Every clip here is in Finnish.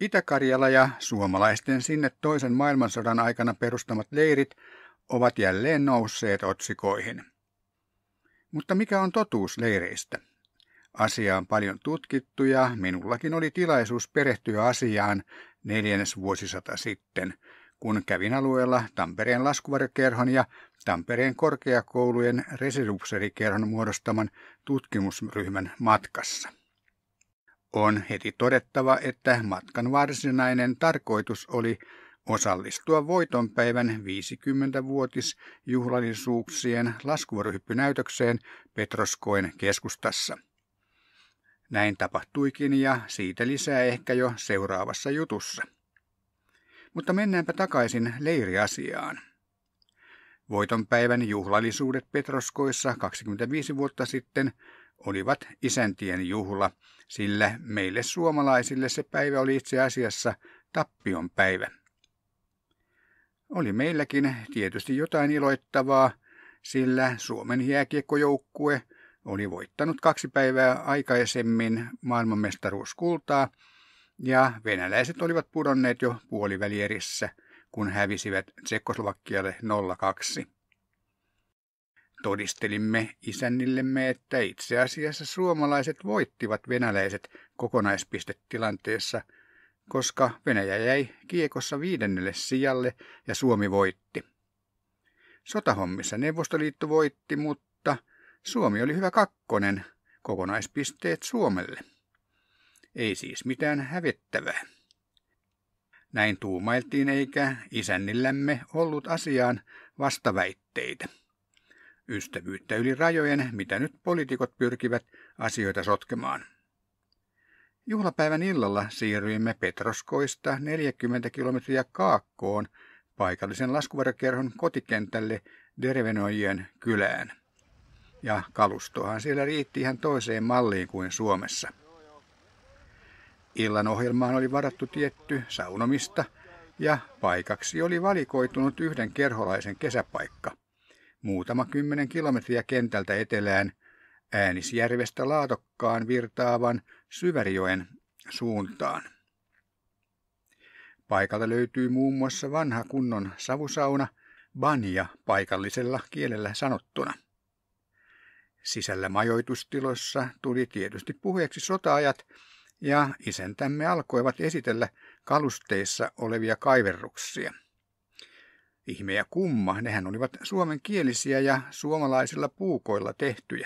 Itä-Karjala ja suomalaisten sinne toisen maailmansodan aikana perustamat leirit ovat jälleen nousseet otsikoihin. Mutta mikä on totuus leireistä? Asia on paljon tutkittu ja minullakin oli tilaisuus perehtyä asiaan 4. vuosisata sitten, kun kävin alueella Tampereen laskuvarjokerhon ja Tampereen korkeakoulujen reserviupseerikerhon muodostaman tutkimusryhmän matkassa. On heti todettava, että matkan varsinainen tarkoitus oli osallistua voitonpäivän 50-vuotisjuhlallisuuksien laskuvarjohyppynäytökseen Petroskoin keskustassa. Näin tapahtuikin ja siitä lisää ehkä jo seuraavassa jutussa. Mutta mennäänpä takaisin leiriasiaan. Voitonpäivän juhlallisuudet Petroskoissa 25 vuotta sitten olivat isäntien juhla, sillä meille suomalaisille se päivä oli itse asiassa tappion päivä. Oli meilläkin tietysti jotain iloittavaa, sillä Suomen jääkiekkojoukkue oli voittanut 2 päivää aikaisemmin maailmanmestaruuskultaa ja venäläiset olivat pudonneet jo puolivälierissä, kun hävisivät Tsekkoslovakialle 0-2. Todistelimme isännillemme, että itse asiassa suomalaiset voittivat venäläiset kokonaispistettilanteessa, koska Venäjä jäi kiekossa 5. sijalle ja Suomi voitti. Sotahommissa Neuvostoliitto voitti, mutta Suomi oli hyvä 2, kokonaispisteet Suomelle. Ei siis mitään hävettävää. Näin tuumailtiin eikä isännillämme ollut asiaan vastaväitteitä. Ystävyyttä yli rajojen, mitä nyt poliitikot pyrkivät asioita sotkemaan. Juhlapäivän illalla siirryimme Petroskoista 40 kilometriä kaakkoon paikallisen laskuvarjokerhon kotikentälle Derevenojen kylään. Ja kalustohan siellä riitti ihan toiseen malliin kuin Suomessa. Illan ohjelmaan oli varattu tietty saunomista ja paikaksi oli valikoitunut yhden kerholaisen kesäpaikka. Muutama 10 kilometriä kentältä etelään Äänisjärvestä Laatokkaan virtaavan Syvärijoen suuntaan. Paikalta löytyy muun muassa vanha kunnon savusauna, banja paikallisella kielellä sanottuna. Sisällä majoitustilossa tuli tietysti puheeksi sota-ajat ja isäntämme alkoivat esitellä kalusteissa olevia kaiverruksia. Ihme ja kumma, nehän olivat suomenkielisiä ja suomalaisilla puukoilla tehtyjä.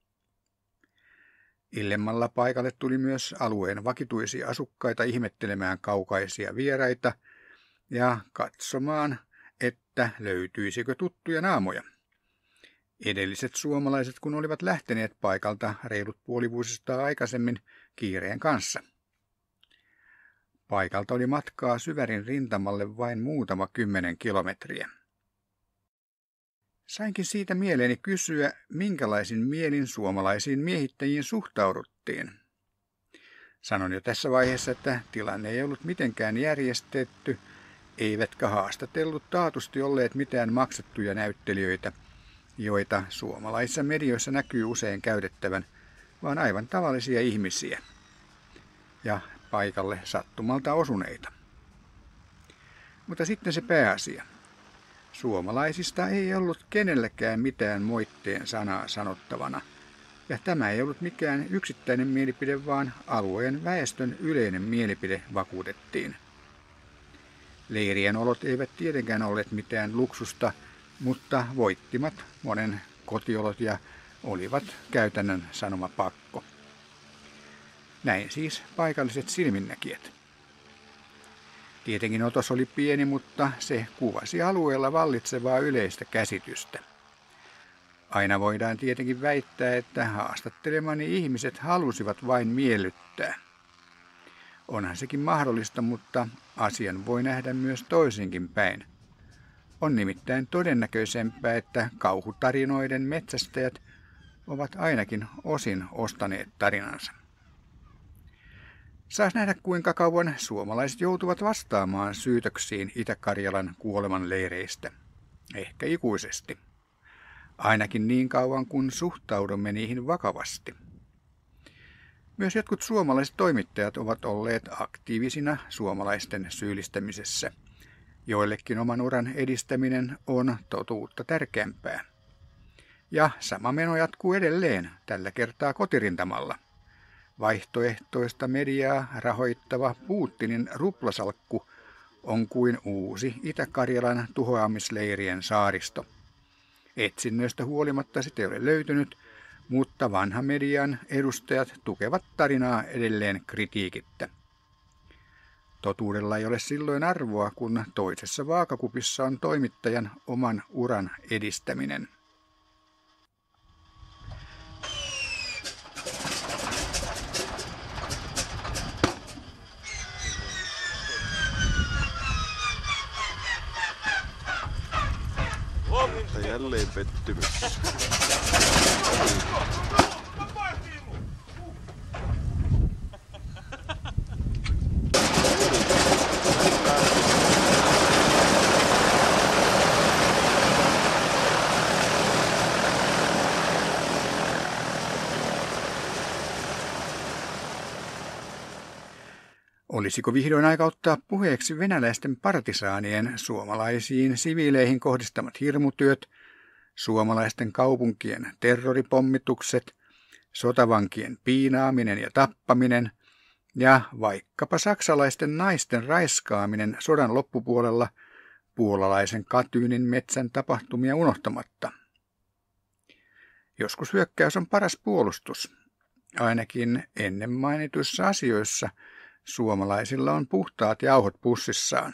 Illemmalla paikalle tuli myös alueen vakituisia asukkaita ihmettelemään kaukaisia vieraita ja katsomaan, että löytyisikö tuttuja naamoja. Edelliset suomalaiset kun olivat lähteneet paikalta reilut puolivuosistaa aikaisemmin kiireen kanssa. Paikalta oli matkaa Syvärin rintamalle vain muutama 10 kilometriä. Sainkin siitä mieleeni kysyä, minkälaisin mielin suomalaisiin miehittäjiin suhtauduttiin. Sanon jo tässä vaiheessa, että tilanne ei ollut mitenkään järjestetty, eivätkä haastatellut taatusti olleet mitään maksettuja näyttelijöitä, joita suomalaisissa medioissa näkyy usein käytettävän, vaan aivan tavallisia ihmisiä ja paikalle sattumalta osuneita. Mutta sitten se pääasia. Suomalaisista ei ollut kenelläkään mitään moitteen sanaa sanottavana, ja tämä ei ollut mikään yksittäinen mielipide, vaan alueen väestön yleinen mielipide vakuutettiin. Leirien olot eivät tietenkään olleet mitään luksusta, mutta voittimat monen kotiolot ja olivat käytännön sanoma pakko. Näin siis paikalliset silminnäkijät. Tietenkin otos oli pieni, mutta se kuvasi alueella vallitsevaa yleistä käsitystä. Aina voidaan tietenkin väittää, että haastattelemani ihmiset halusivat vain miellyttää. Onhan sekin mahdollista, mutta asian voi nähdä myös toisinkin päin. On nimittäin todennäköisempää, että kauhutarinoiden metsästäjät ovat ainakin osin ostaneet tarinansa. Saas nähdä, kuinka kauan suomalaiset joutuvat vastaamaan syytöksiin Itä-Karjalan kuolemanleireistä. Ehkä ikuisesti. Ainakin niin kauan, kun suhtaudumme niihin vakavasti. Myös jotkut suomalaiset toimittajat ovat olleet aktiivisina suomalaisten syyllistämisessä. Joillekin oman uran edistäminen on totuutta tärkeämpää. Ja sama meno jatkuu edelleen, tällä kertaa kotirintamalla. Vaihtoehtoista mediaa rahoittava Putinin ruplasalkku on kuin uusi Itä-Karjalan tuhoamisleirien saaristo. Etsinnöistä huolimatta sitä ei ole löytynyt, mutta vanha median edustajat tukevat tarinaa edelleen kritiikittä. Totuudella ei ole silloin arvoa, kun toisessa vaakakupissa on toimittajan oman uran edistäminen. Jälleen pettymys. Olisiko vihdoin aika ottaa puheeksi venäläisten partisaanien suomalaisiin siviileihin kohdistamat hirmutyöt, suomalaisten kaupunkien terroripommitukset, sotavankien piinaaminen ja tappaminen ja vaikkapa saksalaisten naisten raiskaaminen sodan loppupuolella puolalaisen Katyynin metsän tapahtumia unohtamatta? Joskus hyökkäys on paras puolustus. Ainakin ennen mainituissa asioissa suomalaisilla on puhtaat jauhot pussissaan.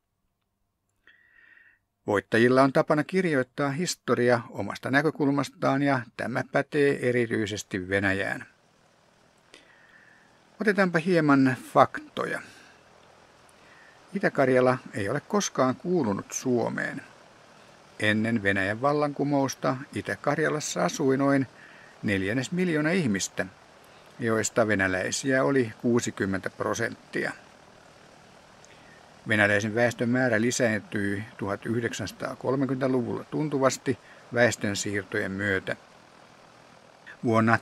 Voittajilla on tapana kirjoittaa historia omasta näkökulmastaan ja tämä pätee erityisesti Venäjään. Otetaanpa hieman faktoja. Itä-Karjala ei ole koskaan kuulunut Suomeen. Ennen Venäjän vallankumousta Itä-Karjalassa asui noin 400 000 ihmistä, joista venäläisiä oli 60%. Venäläisen väestön määrä lisääntyi 1930-luvulla tuntuvasti väestönsiirtojen myötä. Vuonna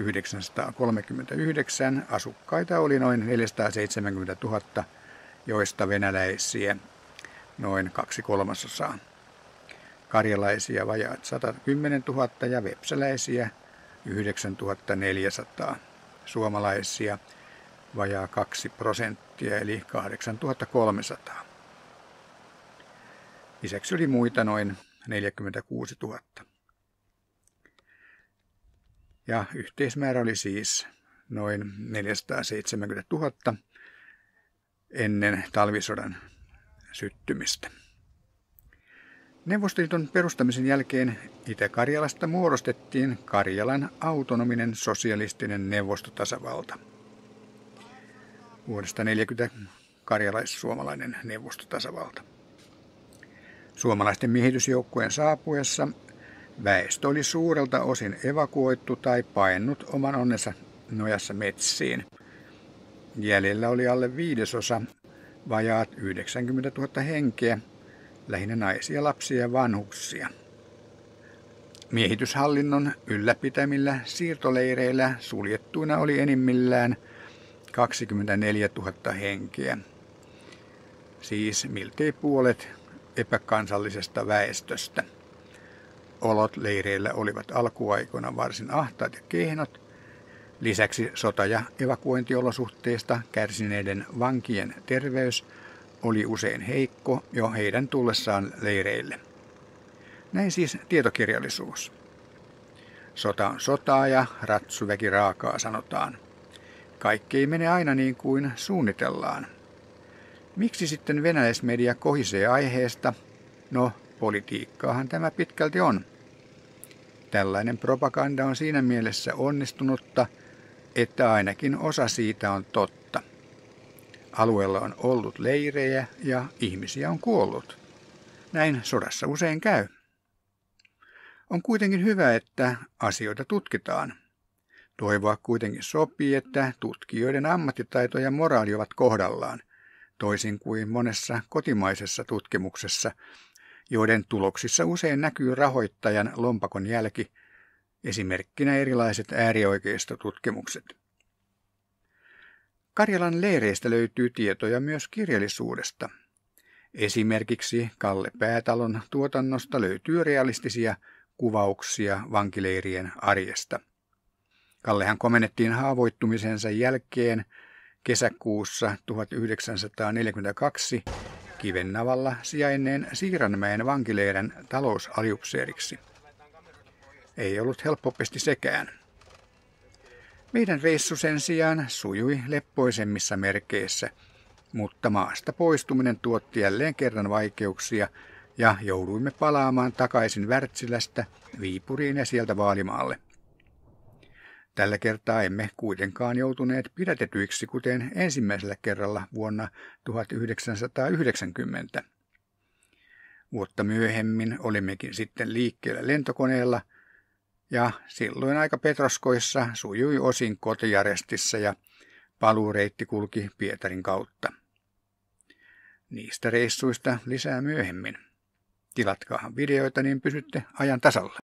1939 asukkaita oli noin 470 000, joista venäläisiä noin 2/3. Karjalaisia vajaat 110 000 ja vepsäläisiä 9 400. Suomalaisia vajaa 2% eli 8 300. Lisäksi oli muita noin 46 000. Ja yhteismäärä oli siis noin 470 000 ennen talvisodan syttymistä. Neuvostoliiton perustamisen jälkeen Itä-Karjalasta muodostettiin Karjalan autonominen sosialistinen neuvostotasavalta. Vuodesta 1940 karjalais-suomalainen neuvostotasavalta. Suomalaisten miehitysjoukkojen saapuessa väestö oli suurelta osin evakuoitu tai paennut oman onnensa nojassa metsiin. Jäljellä oli alle 1/5, vajaat 90 000 henkeä, lähinnä naisia, lapsia ja vanhuksia. Miehityshallinnon ylläpitämillä siirtoleireillä suljettuina oli enimmillään 24 000 henkeä, siis miltei puolet epäkansallisesta väestöstä. Olot leireillä olivat alkuaikoina varsin ahtaat ja kehnot. Lisäksi sota- ja evakuointiolosuhteista kärsineiden vankien terveys oli usein heikko jo heidän tullessaan leireille. Näin siis tietokirjallisuus. Sota on sotaa ja ratsuväki raakaa, sanotaan. Kaikki ei mene aina niin kuin suunnitellaan. Miksi sitten venäläismedia kohisee aiheesta? No, politiikkaahan tämä pitkälti on. Tällainen propaganda on siinä mielessä onnistunutta, että ainakin osa siitä on totta. Alueella on ollut leirejä ja ihmisiä on kuollut. Näin sodassa usein käy. On kuitenkin hyvä, että asioita tutkitaan. Toivoa kuitenkin sopii, että tutkijoiden ammattitaito ja moraali ovat kohdallaan, toisin kuin monessa kotimaisessa tutkimuksessa, joiden tuloksissa usein näkyy rahoittajan lompakon jälki, esimerkkinä erilaiset äärioikeistotutkimukset. Karjalan leireistä löytyy tietoja myös kirjallisuudesta. Esimerkiksi Kalle Päätalon tuotannosta löytyy realistisia kuvauksia vankileirien arjesta. Kallehan komennettiin haavoittumisensa jälkeen kesäkuussa 1942 Kivennavalla sijainneen Siiranmäen vankileirin talousaliupseeriksi. Ei ollut helppo pesti sekään. Meidän reissu sen sijaan sujui leppoisemmissa merkeissä, mutta maasta poistuminen tuotti jälleen kerran vaikeuksia ja jouduimme palaamaan takaisin Wärtsilästä Viipuriin ja sieltä Vaalimaalle. Tällä kertaa emme kuitenkaan joutuneet pidätetyiksi kuten ensimmäisellä kerralla vuonna 1990. Vuotta myöhemmin olimmekin sitten liikkeellä lentokoneella ja silloin aika Petroskoissa sujui osin kotiarestissa ja paluureitti kulki Pietarin kautta. Niistä reissuista lisää myöhemmin. Tilatkaahan videoita, niin pysytte ajan tasalla.